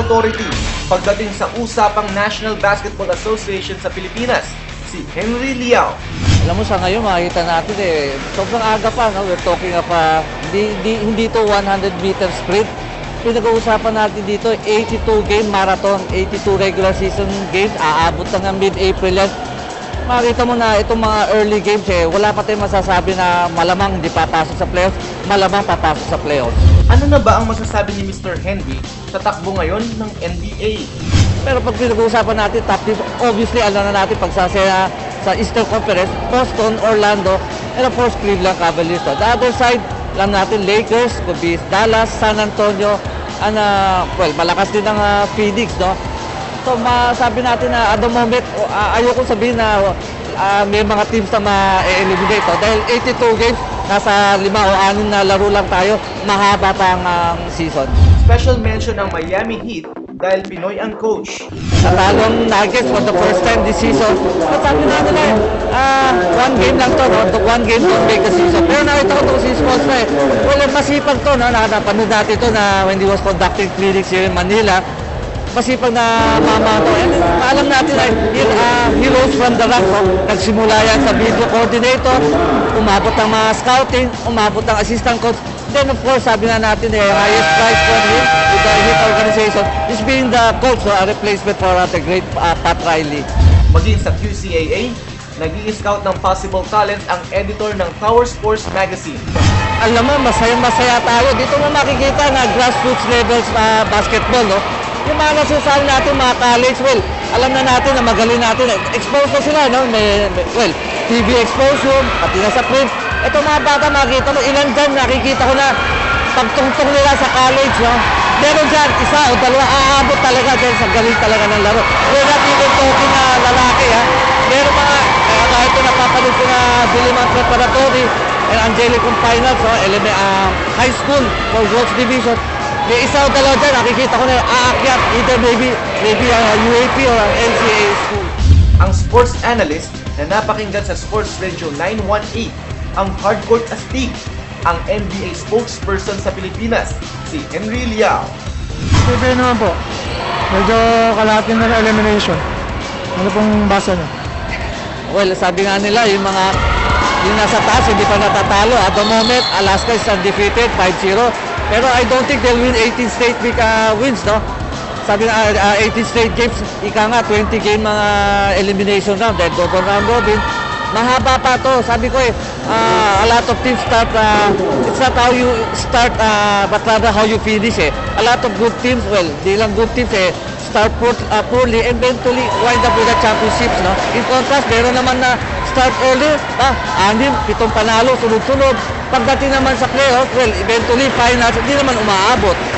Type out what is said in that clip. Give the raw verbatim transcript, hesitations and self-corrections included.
authority pagdating sa usapang National Basketball Association sa Pilipinas, si Henry Liao. Alam mo, sa ngayon makikita natin eh, sobrang aga pa, no? We're talking of, uh, di, di, hindi to one hundred meter sprint. Pinag-uusapan natin dito, eighty-two game marathon, eighty-two regular season games, aabot na ng mid-April yan. Makikita mo na itong mga early games eh, wala pa tayong masasabi na malamang hindi papasok sa playoffs, malamang papasok sa playoffs. Ano na ba ang masasabi ni Mister Henry sa takbo ngayon ng N B A? Pero pag pinag-uusapan natin top teams, obviously alam na natin pag sa, sa Eastern Conference, Boston, Orlando, and of course Cleveland Cavaliers. So, the other side, alam natin Lakers, could be Dallas, San Antonio, and uh, well, malakas din ang uh, Phoenix, no? So, masabi natin na at the moment, uh, ayoko sabihin na uh, may mga teams na ma-eliminate. So, dahil eighty-two games, nasa lima o anim na laro lang tayo, mahaba pa ang uh, season. Special mention ang Miami Heat dahil Pinoy ang coach. Natalo ang Nuggets for the first time this season. At sabi na nila, uh, one game lang to, no? One game to make the season. Pero nakita ko ito si Sports na eh. Well, masipag to, no? Nakapanood natin ito na when he was conducting clinics here in Manila. Masipag na mama to. And then, alam natin ay he, uh, he rose from the ranks. No? Nagsimula yan sa video coordinator, umabot ng mga scouting, umabot ng assistant coach. Then of course, sabi na natin the highest prize for him with the Heat organization is being the coach, so a replacement for uh, the great uh, Pat Riley. Maging sa Q C A A, nag-i-scout ng possible talents ang editor ng Power Sports Magazine. Alam mo, masaya-masaya tayo. Dito mo makikita na grassroots levels uh, basketball, no? Yung mga nasasabi natin, mga college, well, alam na natin na magaling natin. Exposed na sila, no? May, may, well, T V exposure, pati na sa print. Ito mga bata, makikita mo, ilan dyan, nakikita ko na pagtungtong nila sa college, no? Meron dyan, isa o dalawa, aabot talaga dyan sa galing talaga ng laro. We're not even talking na lalaki, ha? Meron mga, kaya kahit ito napapanood ko na Diliman Preparatory and Angelicum Finals, no? L M A, uh, high school for girls division. May isa o dalawa dyan, nakikita ko na aakyat, either maybe, maybe uh, U A P or N C A A school. Ang sports analyst na napakinggan sa Sports Radio nine one eight, ang Hardcourt Astig, ang N B A spokesperson sa Pilipinas, si Henry Liao. Siyempre naman po, medyo kalahati na na elimination. Ano pong basa niyo? Well, sabi nga nila, yung mga yung nasa taas, hindi pa natatalo. At the moment, Alaska is undefeated, five zero. Pero I don't think they'll win eighteen straight big uh, wins, no? Sabi na, uh, eighteen straight games, ika nga, twenty game mga uh, elimination round. Dahil double round robin, mahaba pa to. Sabi ko eh, uh, a lot of teams start, uh, it's not how you start, uh, but rather how you finish eh. A lot of good teams, well, di lang good teams eh, start poor, uh, poorly, eventually wind up with the championships, no? In contrast, meron naman na start early, ah, anim, pitong panalo, sunod-sunod. Pagdating naman sa playoff, well, eventually finals, hindi naman umaabot.